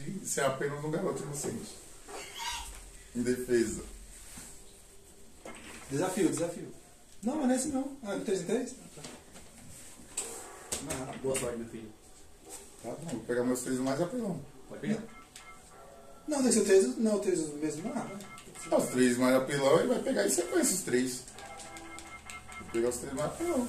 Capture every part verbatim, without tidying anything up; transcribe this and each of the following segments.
de ser apenas um garoto inocente. Em defesa. Desafio, desafio. Não, mas não é assim não. Ah, do três em três? Ah, boa sorte, meu filho. Tá bom, vou pegar meus três mais apelão. Pode pegar. Não, tem que ser o três, não, o três mesmo. Ah, Ah, os três mais apelão, ele vai pegar em sequência os três. Vou pegar os três mais apelão.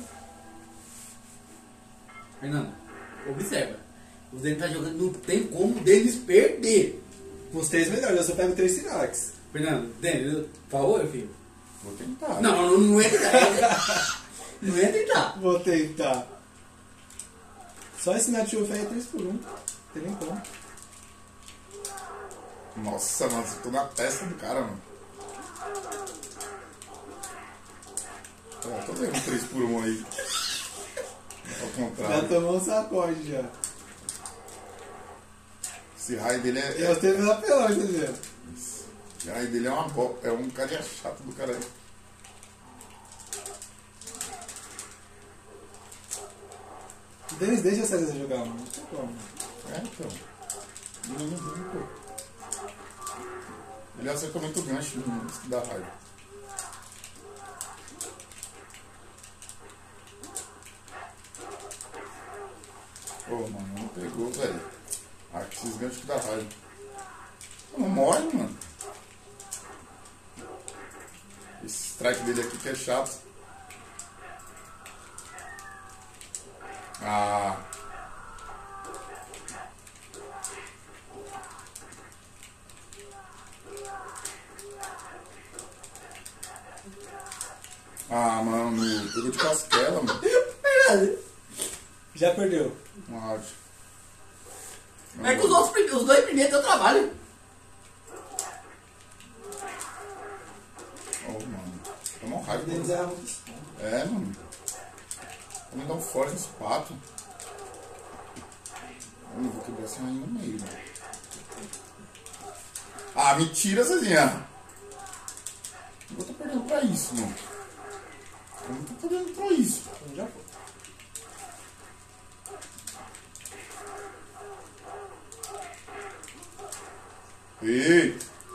Fernando, observa. O Denis tá jogando, não tem como o Denis perder. os três melhores, eu só pego três Sinax. Fernando, Denis, por favor, meu filho. Vou tentar. Não, não, não é tentar. Não é tentar. Vou tentar. Só esse Nacho aí é três por um. Não tem nem como. Nossa, mano, eu tô na testa do cara, mano. Ó, tô vendo um três por um aí. Ao Já contrário. tomou um sacode já. Esse raio dele é. Eu tenho meus apelões, tá dizendo? Esse raio dele é uma bo... é um carinha chato do caralho. O Denis deixa o César jogar, mano. Não tem como. É, então. Menino dele, pô. Ele acerta muito gancho, menino, isso que dá raiva. Pô, mano, não pegou, velho. Ah, que esses ganchos que dá raiva. Não morre, mano. Esse strike dele aqui que é chato. Ah. Ah, mano, pegou de casquela, mano. Já perdeu. Um áudio. É que os, outros, prime- os dois primeiros deu trabalho. Oh, mano. Tá mó raiva, O Denis mano. erra muito. É, mano. Vou me dar um forte nesse pato. Eu não vou quebrar esse rainho no meio, mano. Ah, mentira, Cezinha. Eu tô perdendo pra isso, mano. Eu não tô perdendo pra isso. Então já foi. Ei!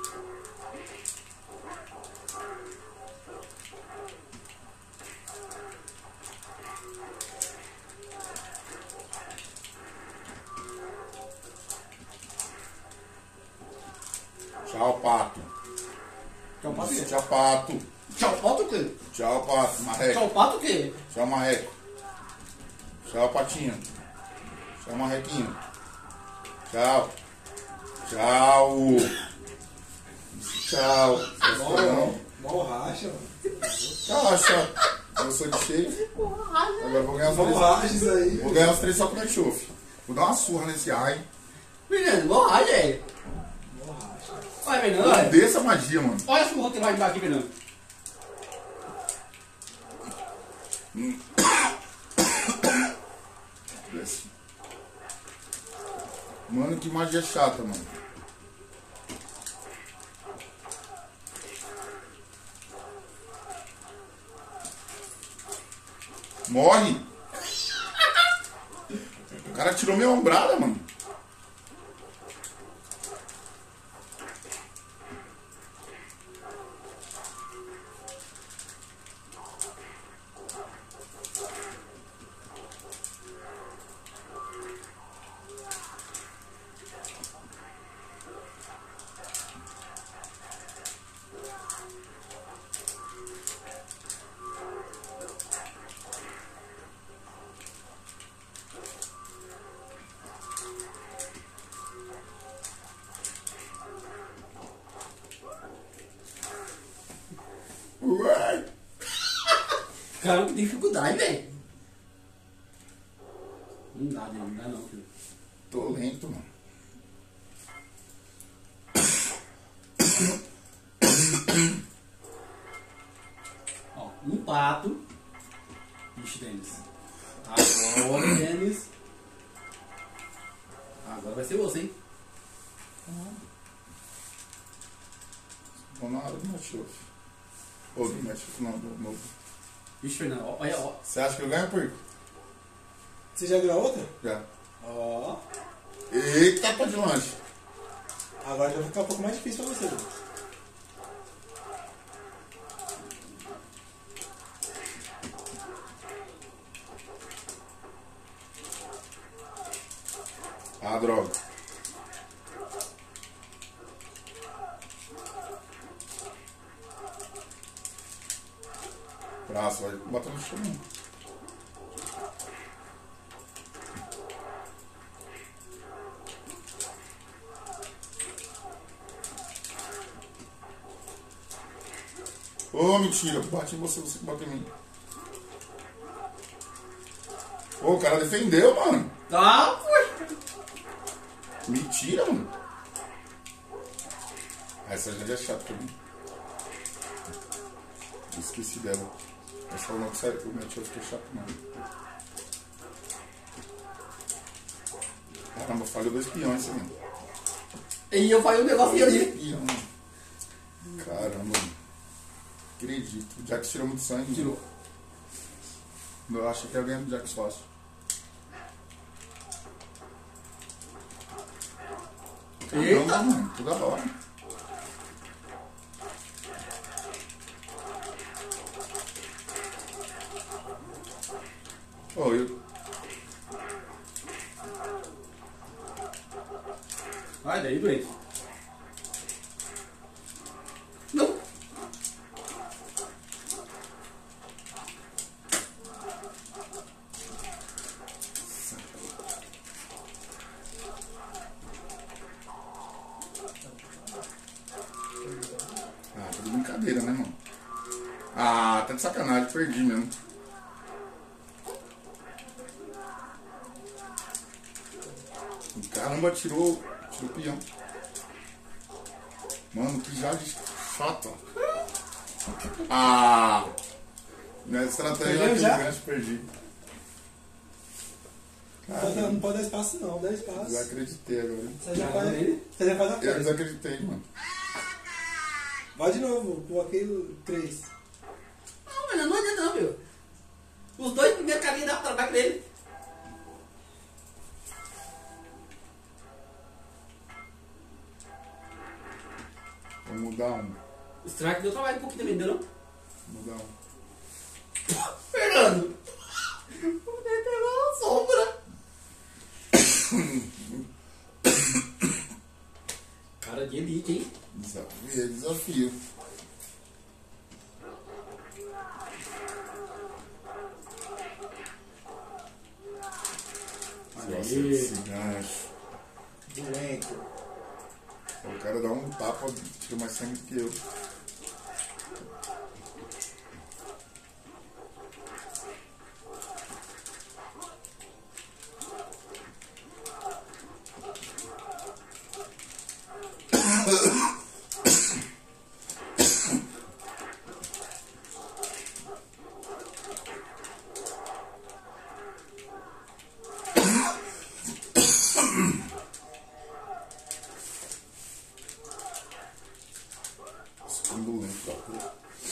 Tchau, pato. Tchau, pato o quê? Tchau, pato. Tchau, pato o quê? Tchau, pato. Marreco. Tchau, pato o quê? Tchau, marreco. Tchau, patinho. Tchau, marrequinho. Tchau. Tchau. Tchau. Não. Mó racha, mano. Relaxa. Eu sou de cheio. Agora eu vou ganhar os Mó três. racha isso aí. Vou ganhar os três só com enxofre. Vou dar uma surra nesse ai. Fernando, morra, velho. Mó racha. Olha, Fernando, olha. Odeio essa magia, mano. Olha esse surra que vai embaixo aqui, Fernando. Desce. Mano, que magia chata, mano. Morre! O cara tirou minha ombrada, mano. Ué! Cara, que dificuldade, velho. Não dá, Denis, não dá não, filho. Tô lento, mano. Ó, um pato. Ixi, Denis. Agora, Denis. Agora vai ser você, hein? Vou na hora do Matchoff. Ou do Matchoff, não, do novo. Ixi, Fernando, ó, olha, ó. Você acha que eu ganho ou perco? Você já viu a outra? Já. Ó. Eita, tá de longe. Agora já vai ficar um pouco mais difícil pra você, Lucas. Ah, droga. Braço, vai botar no chão. Ô, oh, mentira, bate em você, você que bate em mim. Ô, oh, o cara defendeu, mano. Tá, foi. Mentira, mano. Essa já é chata pra mim. Esqueci dela. Essa não que sério, o meu tio ficou chato, mano. Caramba, falhou dois peões, esse mano. E eu falei um negócio ali. Peão, mano. Caramba, mano. Acredito. O Jax tirou muito sangue. Tirou. Eu acho que ia ganhar do Jax fácil. Eita! Caramba, mano. Toda hora. Oh, eu... Vai daí, doente. Não. Ah, tá de brincadeira, né, mano? Ah, tá de sacanagem, perdi mesmo. Caramba, tirou, tirou o peão. Mano, que jade chata. Ah! Minha estratégia Perdeu aqui, já? grande, perdi. Não pode, não pode dar espaço não, dá espaço. Desacreditei agora. Você já faz, você já faz a Eu coisa. desacreditei, mano. Vai de novo, coloquei três. Não, mas não adianta não, meu. Os dois primeiros caminhos dá pra trabalhar com ele. Vou mudar um. O strike deu trabalho um pouquinho também, deu não? Vou mudar um. Fernando! O Ney pegou a sombra. Cara de elite, hein? Desafio, desafio. Nossa, esse gancho. Doente. O cara dá um tapa, tira mais sangue do que eu. Ambulante da porra.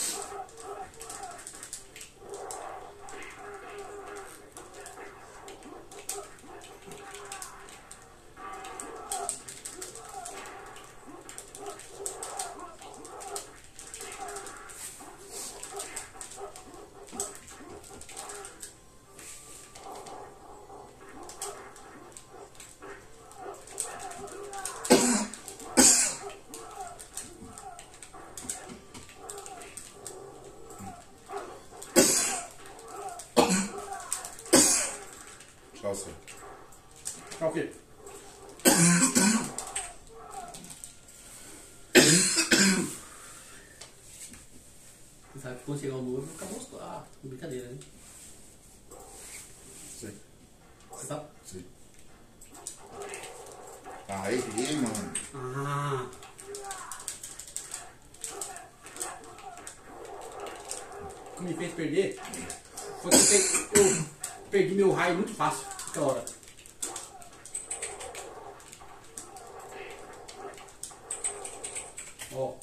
Tchau, senhor. Tá o quê? Você sabe que quando chegar o novo, acabou os... Ah, brincadeira, né? Sei, Você sabe? sei. Ah, errei, mano. Ah. O que me fez perder foi que eu, pe- eu perdi meu raio muito fácil naquela hora. Ó.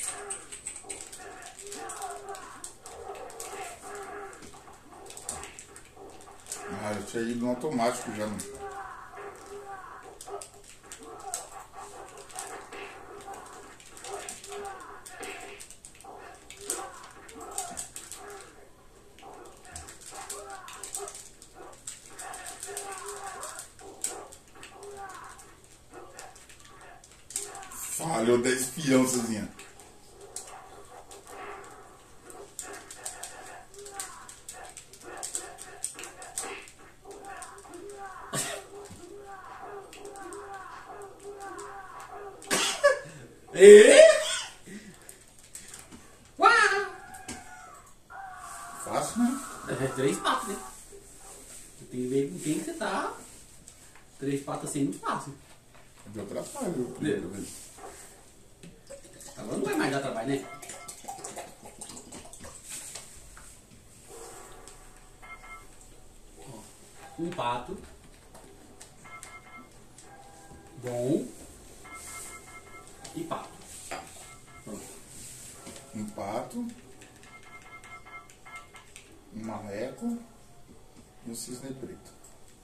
Ah, eu tinha ido no automático já. Mano. Falhou dez espião, sozinha. E? Uau! Fácil, né? É três patas, né? Você tem que ver com quem que você tá. Três patas assim não fácil. Deu trabalho a primeira vez. Agora não vai mais dar trabalho, né? Ó, um pato. Bom. E pato. Pronto. Um pato, um marreco e um cisne preto.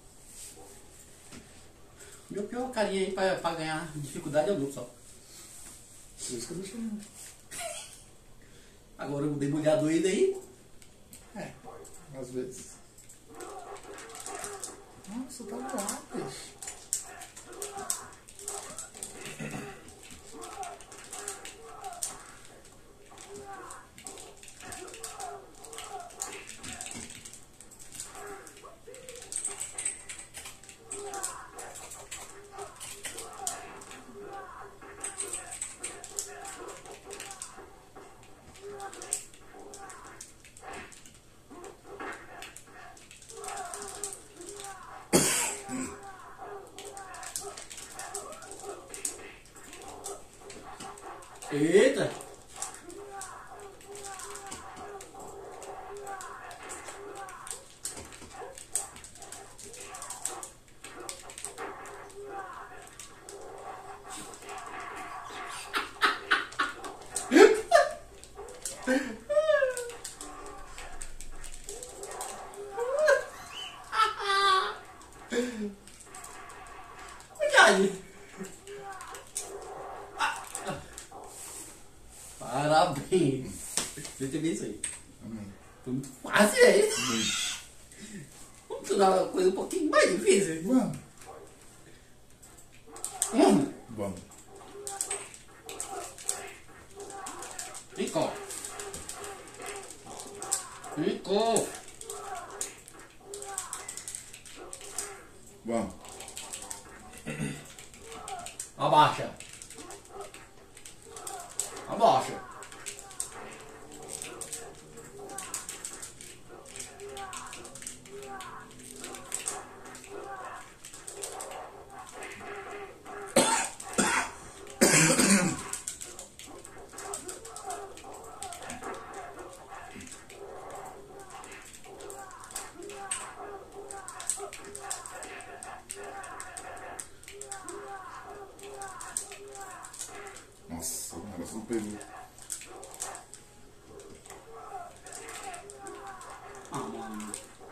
Meu pior carinha aí pra, pra ganhar dificuldade é o meu só. Por isso que eu deixei. Agora o debulhador ele aí. É, às vezes. Nossa, tá lá, peixe. Eita! Cuidado! Parabéns! Você teve isso aí. Amém. Foi muito fácil, é isso? Amém. Vamos tornar uma coisa um pouquinho mais difícil. Vamos. Hum. Vamos. Ficou. Ficou. Vamos. Abaixa. Abaixa. Nossa, o negócio não pegou. Ah, mano.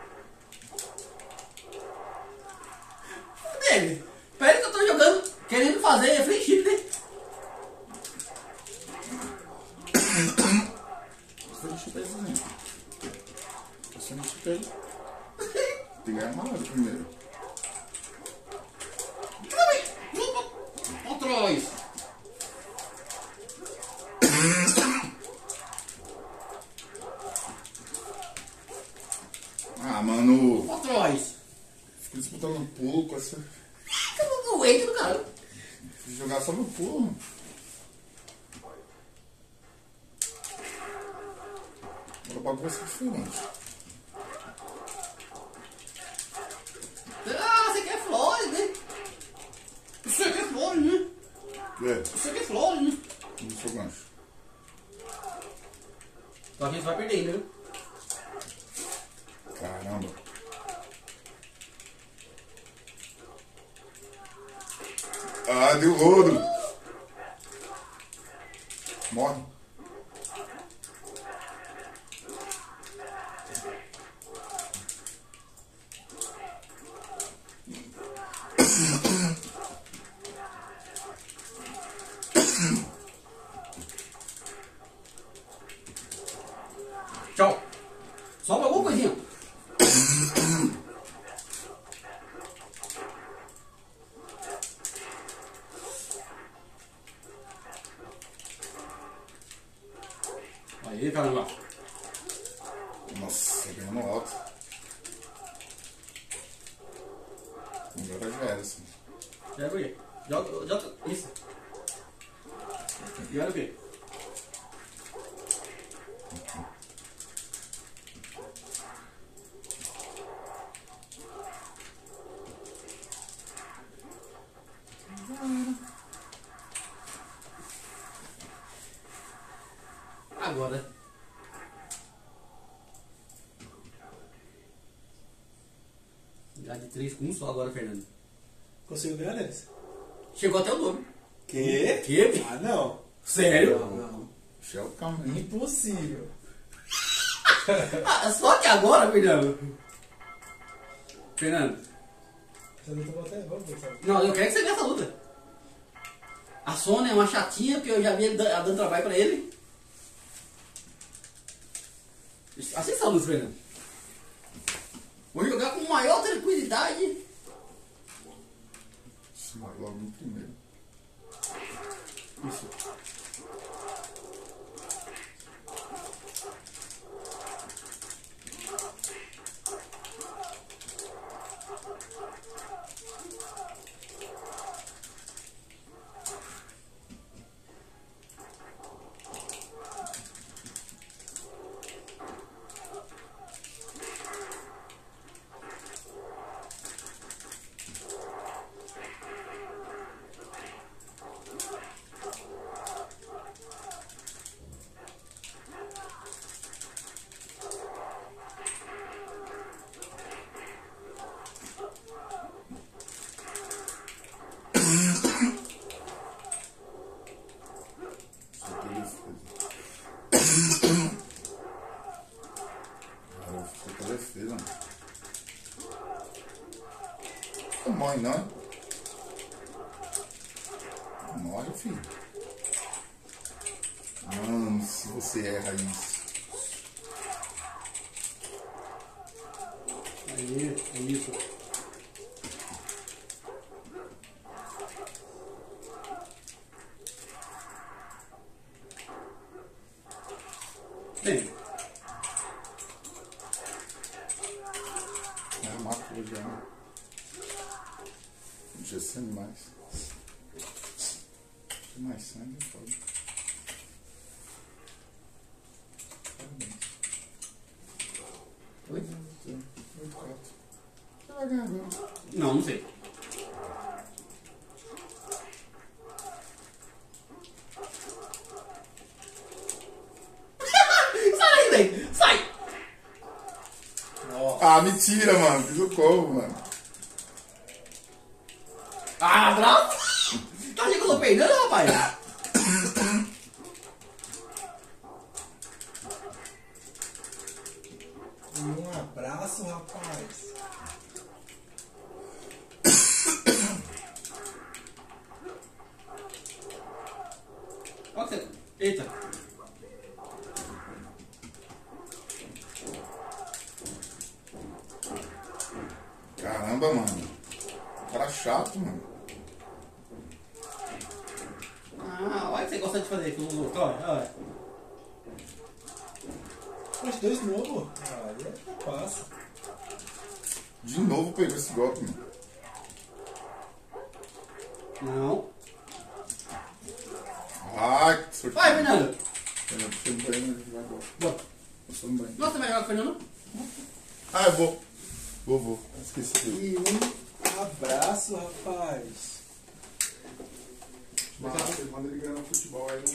Dele. Pera que eu tô jogando, querendo fazer free chip, né? Você não chupa isso, né? Você não chupa ele. Tem que ganhar amarrado primeiro. Controles. Ah, mano. Controles. Fico disputando pulo com essa. Eu não doente do cara. Fui jogar só no pulo. Agora o bagulho vai ser diferente. Ah, você quer flores, né? Você quer flores, né? É, Você quer flores, né? não sou gancho. Só que você vai perder, né? Caramba. Ah, deu rodo. Morre. Tchau. Sobra alguma coisinha. Aí, caramba. Nossa, ganhando alto. Agora já era assim. Já era o quê? Joga, joga. Isso. E olha o quê? Agora. Já de três com um só agora, Fernando. Conseguiu ganhar eles? Chegou até o dobro. Que? Que? Ah, não. Sério? Não, não. Já é o caminho. Impossível. Ah, só que agora, Fernando. Fernando. Você não tomou até. Vamos ver, sabe? Não, eu quero que você veja essa luta. A Sônia é uma chatinha, porque eu já vi ele dan- dando trabalho pra ele. Assista essa luta, Fernando. Vou jogar com maior tranquilidade. Isso vai logo no primeiro. Isso. Só que ele Agora eu fico com a defesa, mano. Não morre, não, hein? Não morre, filho. Mano, se você erra isso. Aí, é isso. Bem, É, matou já, né? Podia ser mais. Se mais sangue, pode. Parabéns. Oi? Muito quatro. Você vai ganhar agora. não, não sei. Sai daí, velho! Sai! Nossa. Ah, mentira, mano. Fiz o corvo, mano. Ah, bravo! Tá achando que eu tô perdendo, rapaz? Um abraço, rapaz. Olha que você... Eita! Caramba, mano. Cara chato, mano. Ah, olha o que você gosta de fazer com o outro, olha, olha. Os dois novo. Ah, aí é fácil. De novo pegou esse golpe, mano. Não. Ai, que sorte. Vai, Fernando! Eu tô no banho, mas vai embora. Bora. Eu sou no banho. Nossa, você vai jogar com o Fernando? Ah, eu vou. Vou, vou. Esqueci. E um abraço, rapaz. Manda ele ganhar no futebol aí.